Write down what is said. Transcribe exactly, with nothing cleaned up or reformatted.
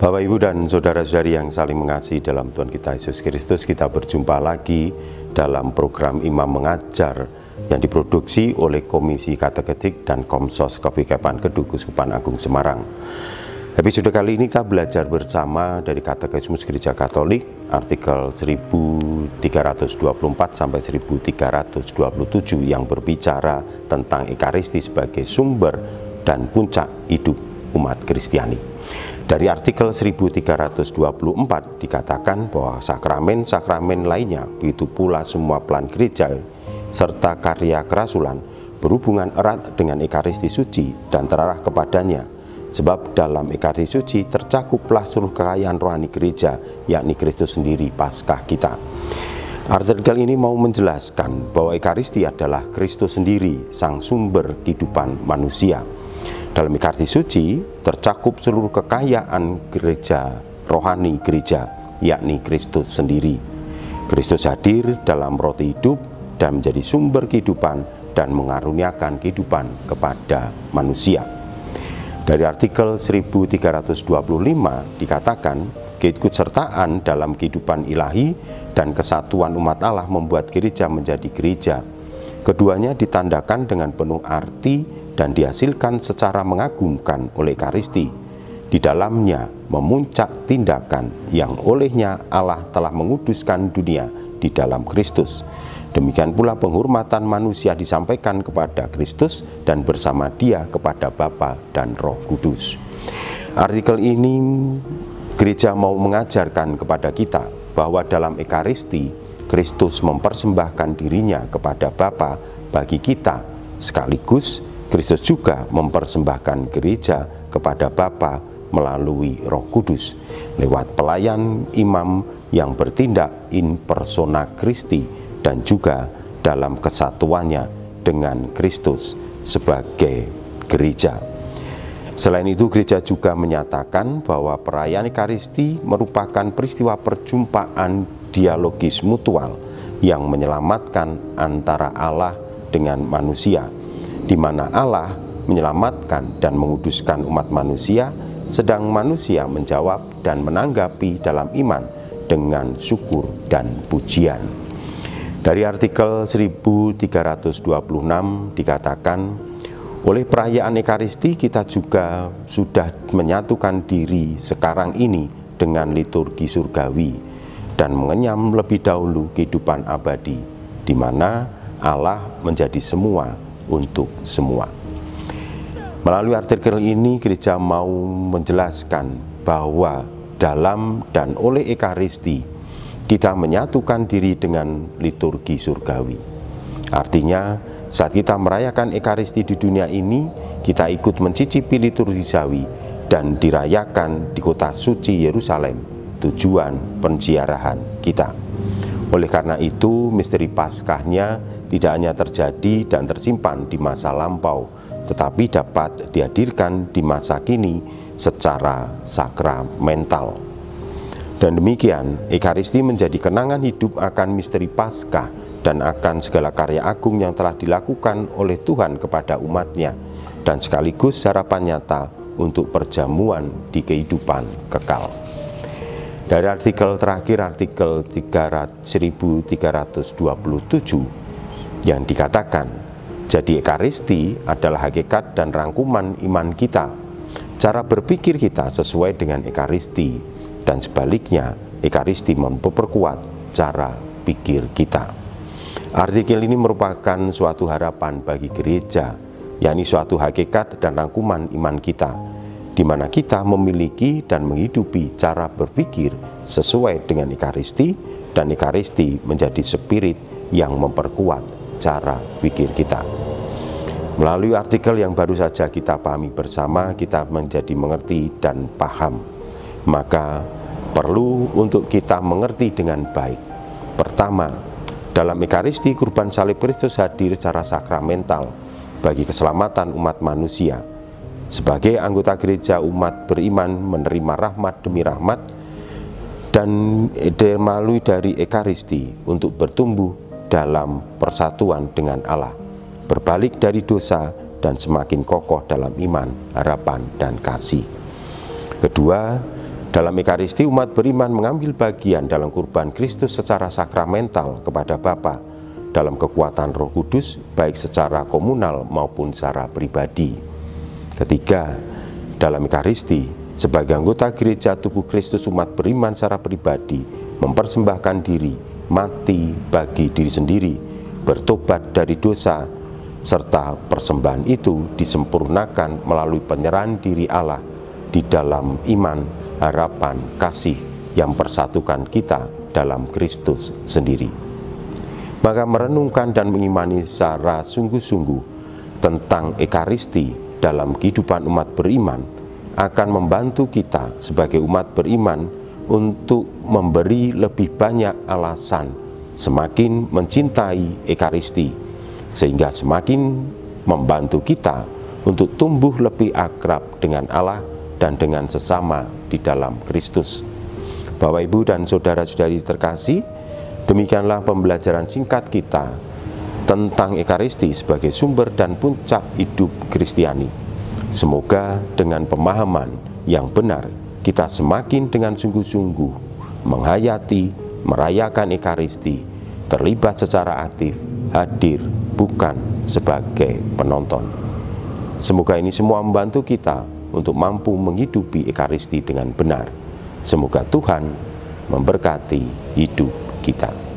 Bapak, Ibu, dan saudara-saudari yang saling mengasihi dalam Tuhan kita Yesus Kristus, kita berjumpa lagi dalam program Imam Mengajar yang diproduksi oleh Komisi Kateketik dan Komsos Kepikepan Keduskupan Agung Semarang. Episode kali ini kita belajar bersama dari Katekismus Gereja Katolik, artikel seribu tiga ratus dua puluh empat sampai seribu tiga ratus dua puluh tujuh yang berbicara tentang Ekaristi sebagai sumber dan puncak hidup umat Kristiani. Dari artikel seribu tiga ratus dua puluh empat dikatakan bahwa sakramen-sakramen lainnya, begitu pula semua pelan gereja serta karya kerasulan berhubungan erat dengan Ekaristi suci dan terarah kepadanya. Sebab dalam Ekaristi suci tercakuplah seluruh kekayaan rohani gereja, yakni Kristus sendiri, Paskah kita. Artikel ini mau menjelaskan bahwa Ekaristi adalah Kristus sendiri, sang sumber kehidupan manusia. Dalam Ekaristi suci tercakup seluruh kekayaan gereja, rohani gereja, yakni Kristus sendiri. Kristus hadir dalam roti hidup dan menjadi sumber kehidupan dan mengaruniakan kehidupan kepada manusia. Dari artikel seribu tiga ratus dua puluh lima dikatakan keikutsertaan dalam kehidupan ilahi dan kesatuan umat Allah membuat gereja menjadi gereja. Keduanya ditandakan dengan penuh arti dan dihasilkan secara mengagumkan oleh Ekaristi. Di dalamnya memuncak tindakan yang olehnya Allah telah menguduskan dunia di dalam Kristus. Demikian pula penghormatan manusia disampaikan kepada Kristus dan bersama Dia kepada Bapa dan Roh Kudus. Artikel ini gereja mau mengajarkan kepada kita bahwa dalam Ekaristi Kristus mempersembahkan dirinya kepada Bapa bagi kita, sekaligus Kristus juga mempersembahkan gereja kepada Bapa melalui Roh Kudus lewat pelayan imam yang bertindak in persona Christi dan juga dalam kesatuannya dengan Kristus sebagai gereja. Selain itu, gereja juga menyatakan bahwa perayaan Ekaristi merupakan peristiwa perjumpaan dialogis mutual yang menyelamatkan antara Allah dengan manusia, di mana Allah menyelamatkan dan menguduskan umat manusia, sedang manusia menjawab dan menanggapi dalam iman dengan syukur dan pujian. Dari artikel seribu tiga ratus dua puluh enam dikatakan, oleh perayaan Ekaristi kita juga sudah menyatukan diri sekarang ini dengan liturgi surgawi dan mengenyam lebih dahulu kehidupan abadi, di mana Allah menjadi semua untuk semua. Melalui artikel ini gereja mau menjelaskan bahwa dalam dan oleh Ekaristi kita menyatukan diri dengan liturgi surgawi. Artinya saat kita merayakan Ekaristi di dunia ini, kita ikut mencicipi liturgi surgawi dan dirayakan di kota suci Yerusalem, tujuan penziarahan kita. Oleh karena itu, misteri Paskahnya tidak hanya terjadi dan tersimpan di masa lampau, tetapi dapat dihadirkan di masa kini secara sakramental. Dan demikian, Ekaristi menjadi kenangan hidup akan misteri Paskah dan akan segala karya agung yang telah dilakukan oleh Tuhan kepada umatnya, dan sekaligus harapan nyata untuk perjamuan di kehidupan kekal. Dari artikel terakhir, artikel seribu tiga ratus dua puluh tujuh, yang dikatakan, jadi Ekaristi adalah hakikat dan rangkuman iman kita. Cara berpikir kita sesuai dengan Ekaristi, dan sebaliknya Ekaristi memperkuat cara pikir kita. Artikel ini merupakan suatu harapan bagi gereja, yakni suatu hakikat dan rangkuman iman kita, di mana kita memiliki dan menghidupi cara berpikir sesuai dengan Ekaristi, dan Ekaristi menjadi spirit yang memperkuat cara pikir kita. Melalui artikel yang baru saja kita pahami bersama, kita menjadi mengerti dan paham. Maka perlu untuk kita mengerti dengan baik. Pertama, dalam Ekaristi kurban salib Kristus hadir secara sakramental bagi keselamatan umat manusia. Sebagai anggota gereja, umat beriman menerima rahmat demi rahmat dan melalui dari Ekaristi untuk bertumbuh dalam persatuan dengan Allah, berbalik dari dosa dan semakin kokoh dalam iman, harapan, dan kasih. Kedua, Dalam Ekaristi, umat beriman mengambil bagian dalam kurban Kristus secara sakramental kepada Bapa dalam kekuatan Roh Kudus, baik secara komunal maupun secara pribadi. Ketiga, dalam Ekaristi, sebagai anggota gereja tubuh Kristus, umat beriman secara pribadi mempersembahkan diri, mati bagi diri sendiri, bertobat dari dosa, serta persembahan itu disempurnakan melalui penyerahan diri Allah di dalam iman, harapan, kasih yang persatukan kita dalam Kristus sendiri. Maka merenungkan dan mengimani secara sungguh-sungguh tentang Ekaristi dalam kehidupan umat beriman akan membantu kita sebagai umat beriman untuk memberi lebih banyak alasan semakin mencintai Ekaristi, sehingga semakin membantu kita untuk tumbuh lebih akrab dengan Allah dan dengan sesama di dalam Kristus. Bapak, Ibu, dan saudara-saudari terkasih, demikianlah pembelajaran singkat kita tentang Ekaristi sebagai sumber dan puncak hidup Kristiani. Semoga dengan pemahaman yang benar, kita semakin dengan sungguh-sungguh menghayati, merayakan Ekaristi, terlibat secara aktif, hadir bukan sebagai penonton. Semoga ini semua membantu kita untuk mampu menghidupi Ekaristi dengan benar. Semoga Tuhan memberkati hidup kita.